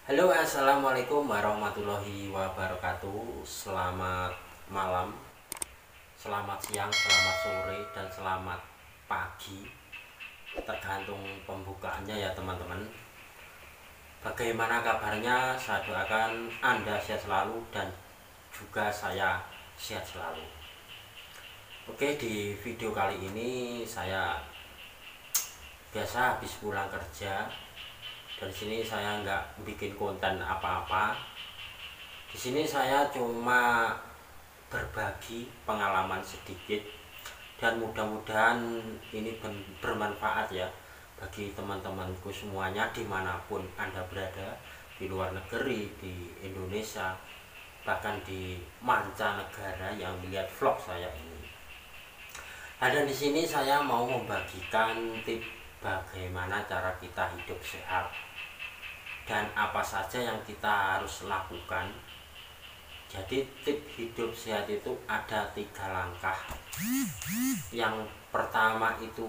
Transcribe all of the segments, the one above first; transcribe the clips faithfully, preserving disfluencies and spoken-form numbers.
Halo, assalamualaikum warahmatullahi wabarakatuh. Selamat malam, selamat siang, selamat sore, dan selamat pagi, tergantung pembukaannya ya teman-teman. Bagaimana kabarnya? Saya doakan Anda sehat selalu dan juga saya sehat selalu. Oke, di video kali ini saya biasa habis pulang kerja. Dari sini saya nggak bikin konten apa-apa. Di sini saya cuma berbagi pengalaman sedikit dan mudah-mudahan ini bermanfaat ya bagi teman-temanku semuanya dimanapun Anda berada, di luar negeri, di Indonesia, bahkan di mancanegara yang melihat vlog saya ini. Nah, dan di sini saya mau membagikan tips bagaimana cara kita hidup sehat dan apa saja yang kita harus lakukan. Jadi tips hidup sehat itu ada tiga langkah. Yang pertama itu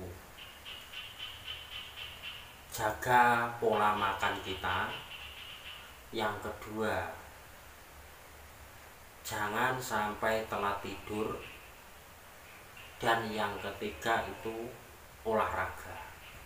jaga pola makan kita. Yang kedua, jangan sampai telat tidur. Dan yang ketiga itu olahraga.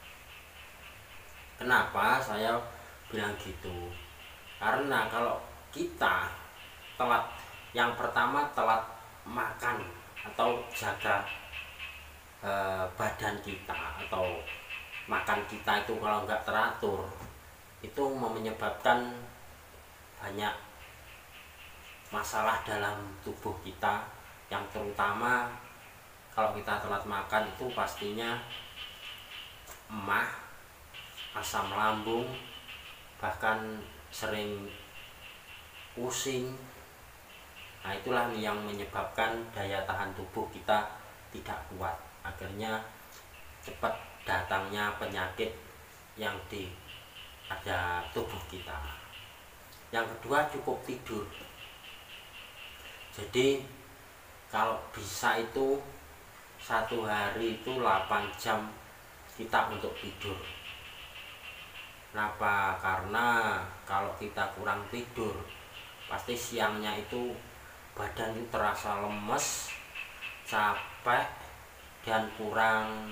Kenapa saya bilang gitu? Karena kalau kita telat, yang pertama telat makan atau jaga eh, badan kita atau makan kita itu kalau nggak teratur, itu menyebabkan banyak masalah dalam tubuh kita. Yang terutama kalau kita telat makan itu pastinya emah, asam lambung, bahkan sering pusing. Nah, itulah yang menyebabkan daya tahan tubuh kita tidak kuat, akhirnya cepat datangnya penyakit yang di ada tubuh kita. Yang kedua, cukup tidur. Jadi kalau bisa itu satu hari itu delapan jam kita untuk tidur. Kenapa? Karena kalau kita kurang tidur, pasti siangnya itu badan itu terasa lemes, capek, dan kurang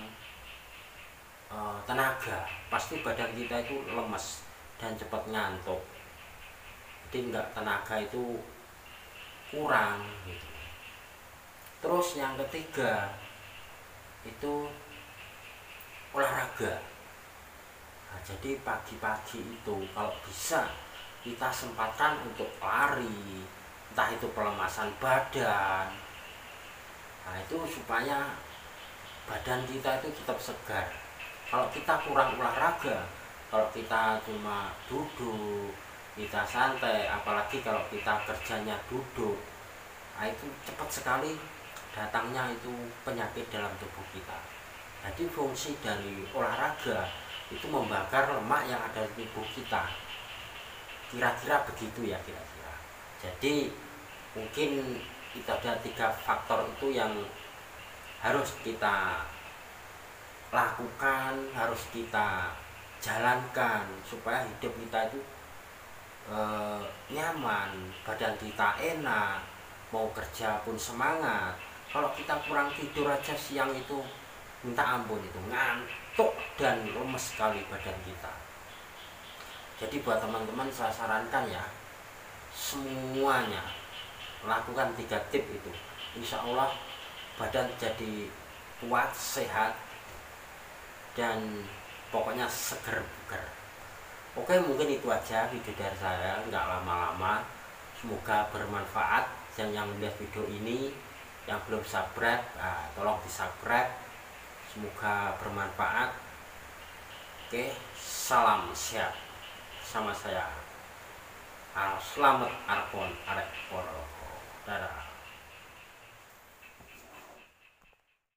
e, tenaga. Pasti badan kita itu lemes dan cepat ngantuk. Jadi enggak, tenaga itu kurang gitu. Terus yang ketiga itu olahraga. Nah, jadi pagi-pagi itu kalau bisa kita sempatkan untuk lari, entah itu pelemasan badan. Nah, itu supaya badan kita itu tetap segar. Kalau kita kurang olahraga, kalau kita cuma duduk, kita santai, apalagi kalau kita kerjanya duduk, nah itu cepat sekali datangnya itu penyakit dalam tubuh kita. Jadi fungsi dari olahraga itu membakar lemak yang ada di tubuh kita. Kira-kira begitu ya kira-kira. Jadi mungkin itu ada tiga faktor itu yang harus kita lakukan, harus kita jalankan supaya hidup kita itu e, nyaman, badan kita enak, mau kerja pun semangat. Kalau kita kurang tidur aja siang itu minta ampun, itu ngantuk dan lemes sekali badan kita. Jadi buat teman-teman saya sarankan ya, semuanya lakukan tiga tips itu. Insya Allah badan jadi kuat, sehat, dan pokoknya seger bugar. Oke, mungkin itu aja video dari saya, nggak lama-lama. Semoga bermanfaat. Dan yang melihat video ini, yang belum subscribe, nah, tolong di subscribe. Semoga bermanfaat. Oke, salam sehat sama saya. Selamat Arpon Arek Poro. Dadah.